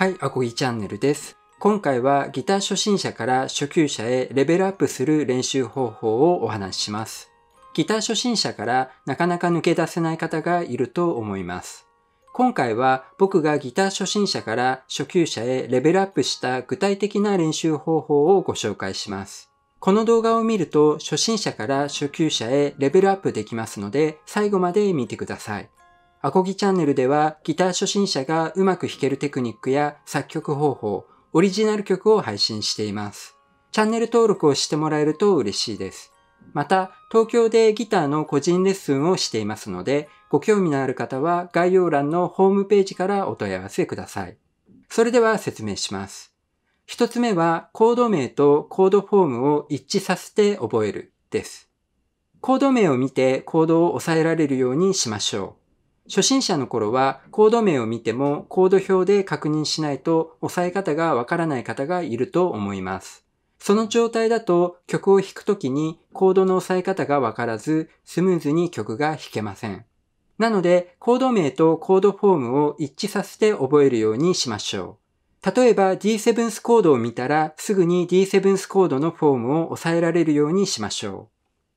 はい、アコギチャンネルです。今回はギター初心者から初級者へレベルアップする練習方法をお話しします。ギター初心者からなかなか抜け出せない方がいると思います。今回は僕がギター初心者から初級者へレベルアップした具体的な練習方法をご紹介します。この動画を見ると初心者から初級者へレベルアップできますので最後まで見てください。アコギチャンネルではギター初心者がうまく弾けるテクニックや作曲方法、オリジナル曲を配信しています。チャンネル登録をしてもらえると嬉しいです。また、東京でギターの個人レッスンをしていますので、ご興味のある方は概要欄のホームページからお問い合わせください。それでは説明します。一つ目はコード名とコードフォームを一致させて覚えるです。コード名を見てコードを押さえられるようにしましょう。初心者の頃はコード名を見てもコード表で確認しないと押さえ方がわからない方がいると思います。その状態だと曲を弾くときにコードの押さえ方がわからずスムーズに曲が弾けません。なのでコード名とコードフォームを一致させて覚えるようにしましょう。例えば D7th コードを見たらすぐに D7th コードのフォームを押さえられるようにしましょ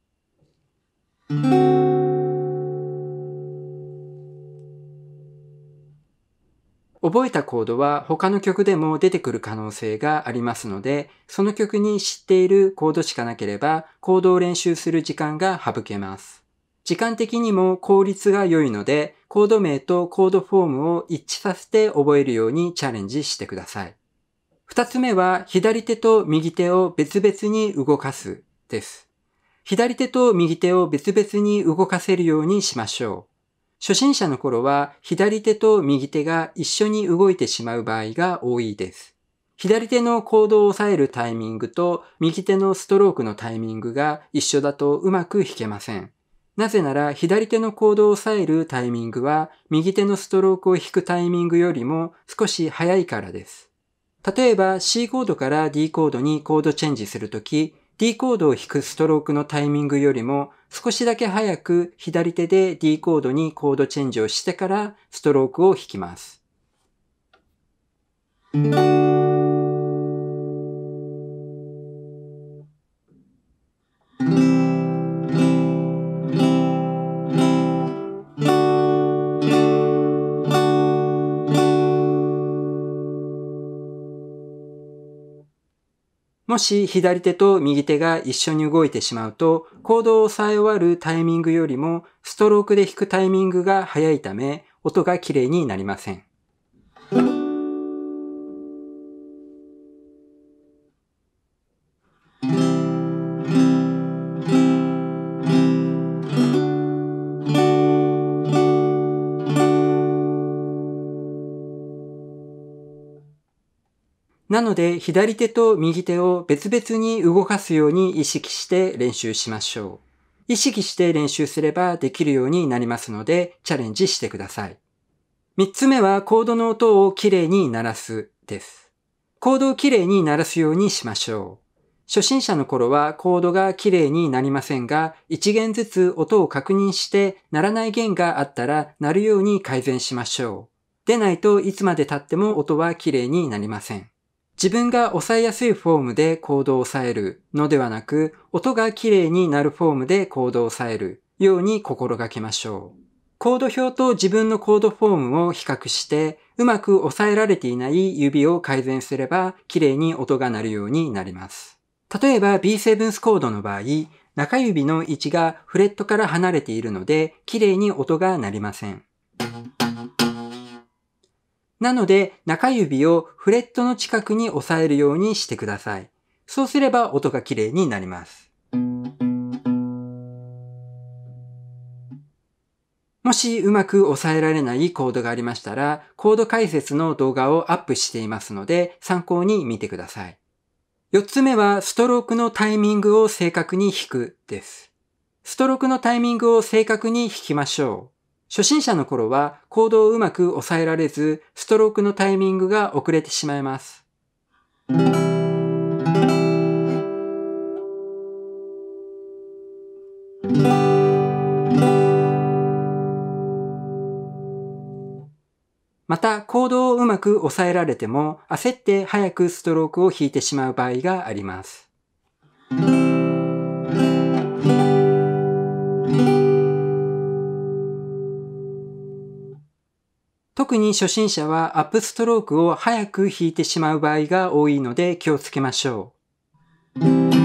う。覚えたコードは他の曲でも出てくる可能性がありますので、その曲に知っているコードしかなければ、コードを練習する時間が省けます。時間的にも効率が良いので、コード名とコードフォームを一致させて覚えるようにチャレンジしてください。二つ目は、左手と右手を別々に動かすです。左手と右手を別々に動かせるようにしましょう。初心者の頃は左手と右手が一緒に動いてしまう場合が多いです。左手のコードを押さえるタイミングと右手のストロークのタイミングが一緒だとうまく弾けません。なぜなら左手のコードを押さえるタイミングは右手のストロークを弾くタイミングよりも少し早いからです。例えば C コードから D コードにコードチェンジするとき、D コードを弾くストロークのタイミングよりも少しだけ早く左手で D コードにコードチェンジをしてからストロークを弾きます。もし左手と右手が一緒に動いてしまうと、コードを押さえ終わるタイミングよりもストロークで弾くタイミングが早いため、音が綺麗になりません。なので、左手と右手を別々に動かすように意識して練習しましょう。意識して練習すればできるようになりますので、チャレンジしてください。三つ目はコードの音をきれいに鳴らすです。コードをきれいに鳴らすようにしましょう。初心者の頃はコードがきれいになりませんが、一弦ずつ音を確認して鳴らない弦があったら鳴るように改善しましょう。でないといつまで経っても音はきれいになりません。自分が押さえやすいフォームでコードを押さえるのではなく、音がきれいになるフォームでコードを押さえるように心がけましょう。コード表と自分のコードフォームを比較して、うまく押さえられていない指を改善すれば、きれいに音が鳴るようになります。例えば B7th コードの場合、中指の位置がフレットから離れているので、きれいに音が鳴りません。なので、中指をフレットの近くに押さえるようにしてください。そうすれば音がきれいになります。もしうまく押さえられないコードがありましたら、コード解説の動画をアップしていますので、参考に見てください。4つ目は、ストロークのタイミングを正確に弾くです。ストロークのタイミングを正確に弾きましょう。初心者の頃はコードをうまく押さえられず、ストロークのタイミングが遅れてしまいます。また、コードをうまく抑えられても焦って早くストロークを弾いてしまう場合があります。特に初心者はアップストロークを早く弾いてしまう場合が多いので気をつけましょう。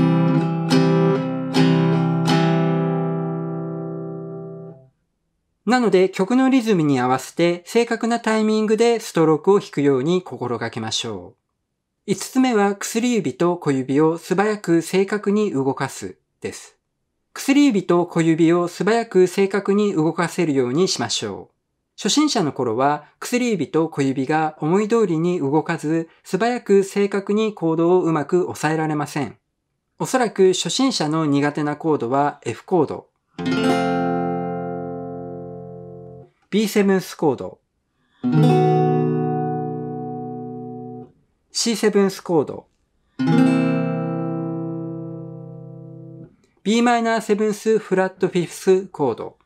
なので曲のリズムに合わせて正確なタイミングでストロークを弾くように心がけましょう。5つ目は薬指と小指を素早く正確に動かすです。薬指と小指を素早く正確に動かせるようにしましょう。初心者の頃は薬指と小指が思い通りに動かず素早く正確にコードをうまく抑えられません。おそらく初心者の苦手なコードは F コード、B7 コード、C7 コード、Bm7 フラット5コード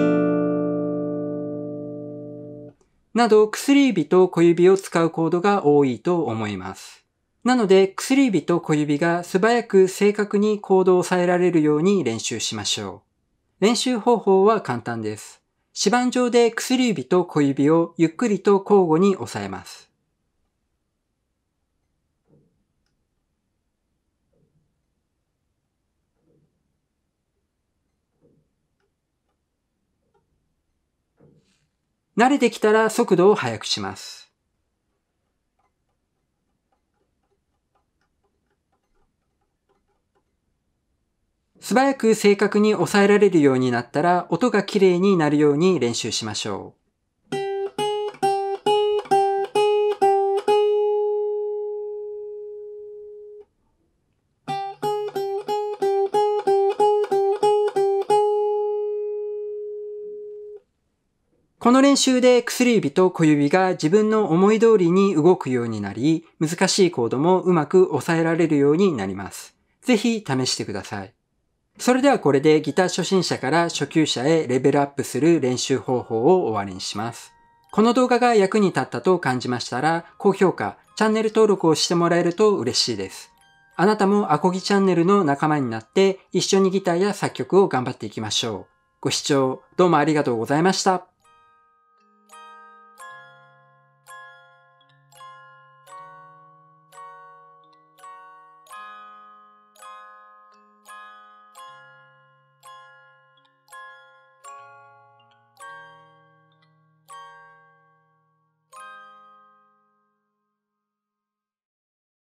など薬指と小指を使うコードが多いと思います。なので薬指と小指が素早く正確にコードを押さえられるように練習しましょう。練習方法は簡単です。指板上で薬指と小指をゆっくりと交互に押さえます。慣れてきたら速度を速くします。素早く正確に抑えられるようになったら音がきれいになるように練習しましょう。この練習で薬指と小指が自分の思い通りに動くようになり、難しいコードもうまく抑えられるようになります。ぜひ試してください。それではこれでギター初心者から初級者へレベルアップする練習方法を終わりにします。この動画が役に立ったと感じましたら、高評価、チャンネル登録をしてもらえると嬉しいです。あなたもアコギチャンネルの仲間になって一緒にギターや作曲を頑張っていきましょう。ご視聴どうもありがとうございました。